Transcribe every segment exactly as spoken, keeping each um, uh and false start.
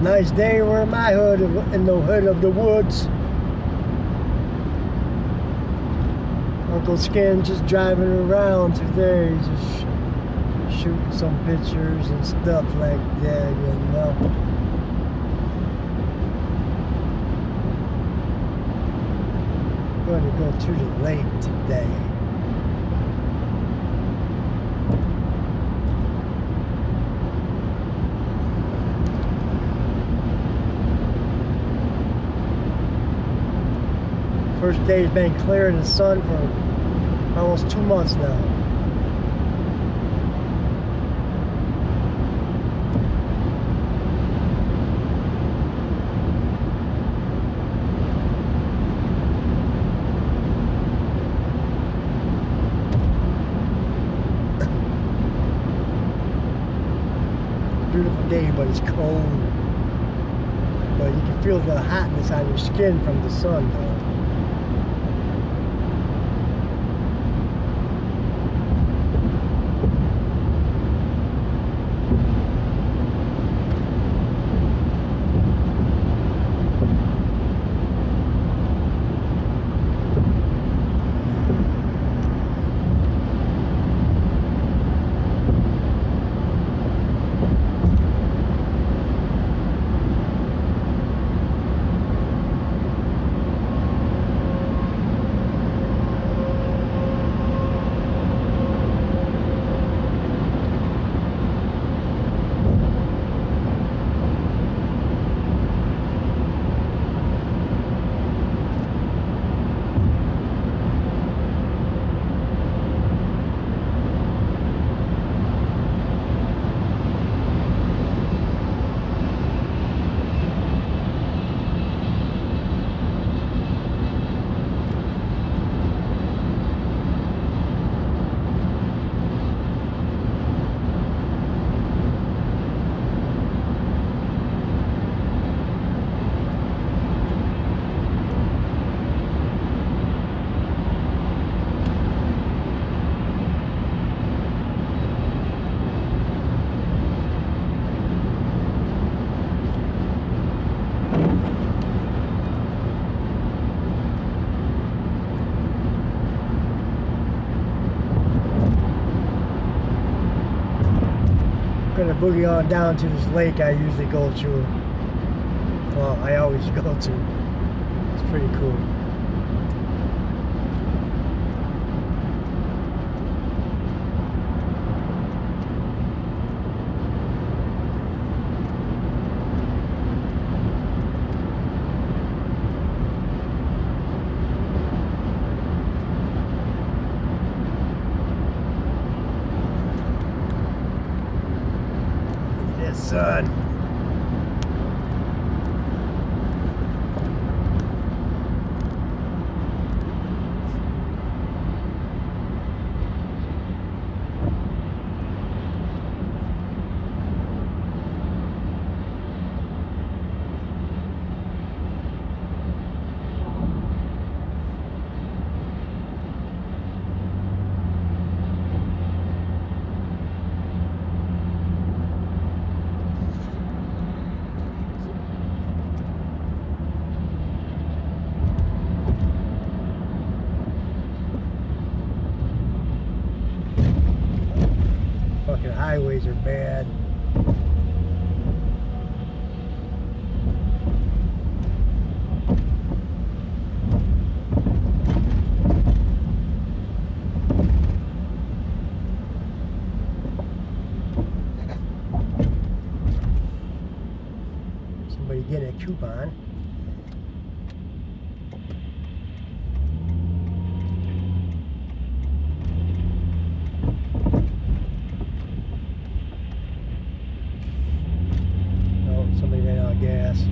Nice day. We're in my hood, of, in the hood of the woods. Uncle Skin just driving around today, just sh shooting some pictures and stuff like that, you know. Going to go to the lake today. First day's been clear in the sun for almost two months now. Beautiful day, but it's cold. But you can feel the hotness on your skin from the sun, though. Gonna boogie on down to this lake I usually go to. Well, I always go to. It's pretty cool. Son. Fucking highways are bad. Somebody get a coupon. Gas.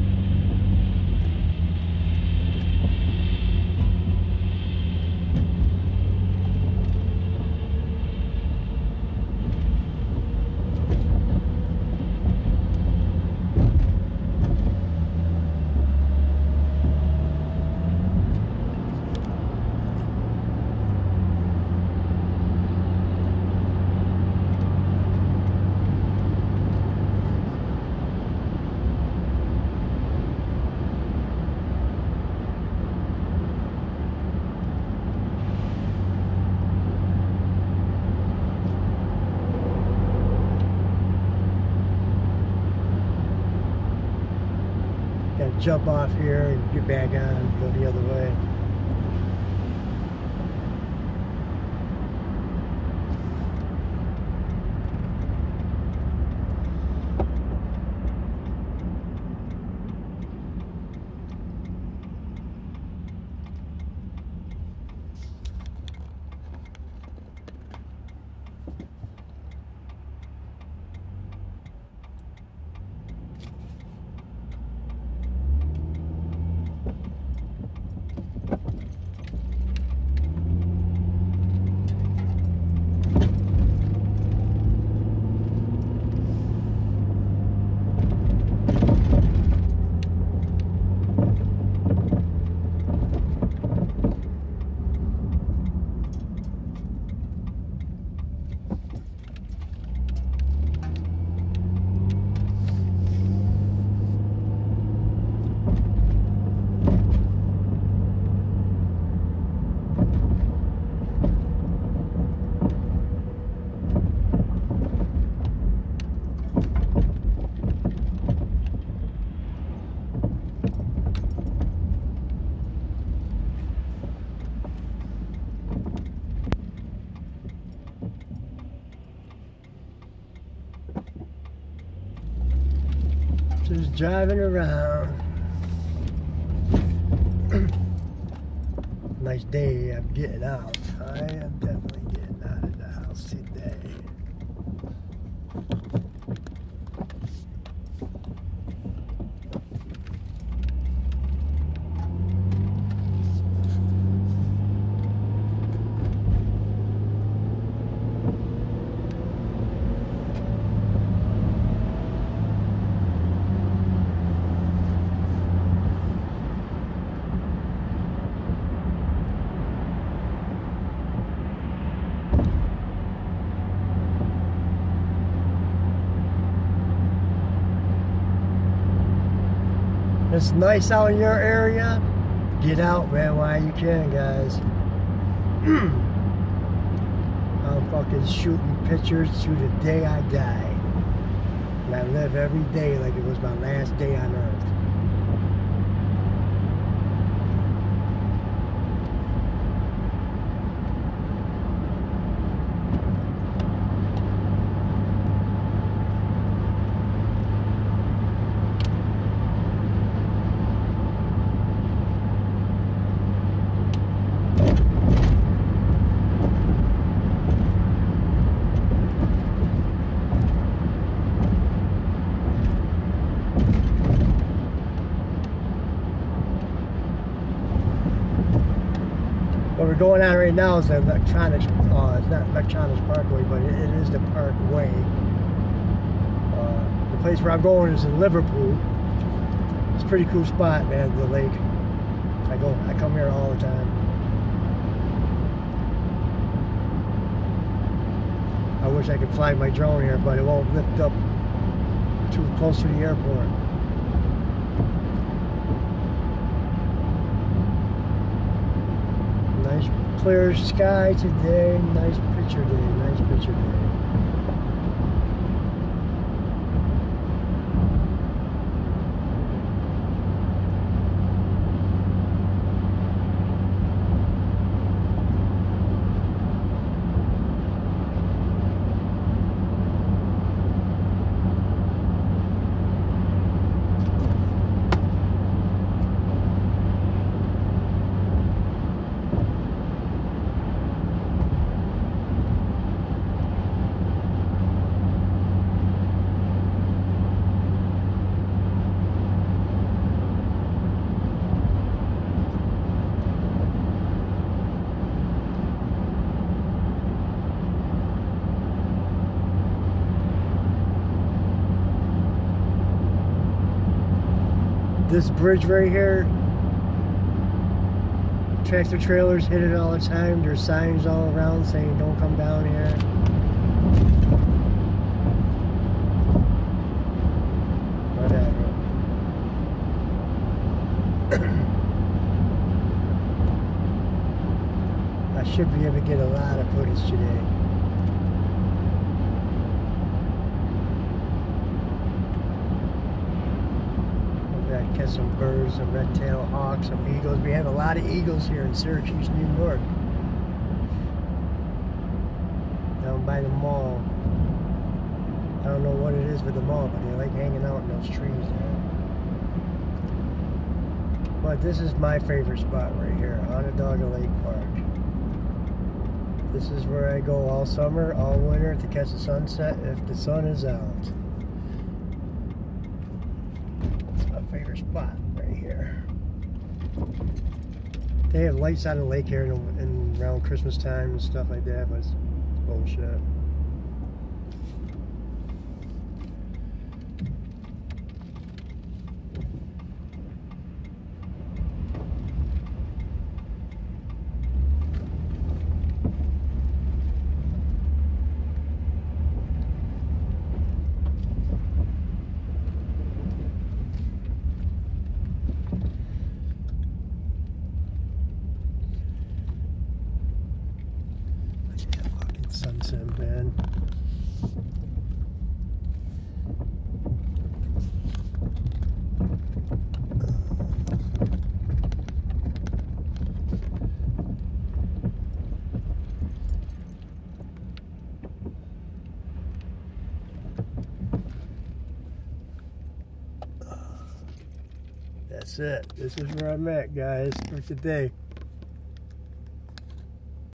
jump off here and get back on, go the other way. Just driving around. Nice day, I'm getting out. I am definitely getting out of the house today. It's nice out in your area. Get out, man, while you can, guys. I'm fucking shooting pictures to the day I die. And I live every day like it was my last day on earth. What we're going on right now is the Electronics, uh, it's not Electronics Parkway, but it, it is the Parkway. Uh, the place where I'm going is in Liverpool. It's a pretty cool spot, man, the lake. I go, I come here all the time. I wish I could fly my drone here, but it won't lift up too close to the airport. Nice clear sky today, nice picture day, nice picture day. This bridge right here, tractor trailers hit it all the time. There's signs all around saying don't come down here. Whatever. I should be able to get a lot of footage today. Yeah, catch some birds, some red-tailed hawks, some eagles. We have a lot of eagles here in Syracuse, New York. Down by the mall. I don't know what it is with the mall, but they like hanging out in those trees there. But this is my favorite spot right here, Onondaga Lake Park. This is where I go all summer, all winter to catch the sunset if the sun is out. It's my favorite spot right here. They have lights on the lake here in, in around Christmas time and stuff like that, but it's bullshit. Sunset, man. That's it. This is where I'm at, guys, for today.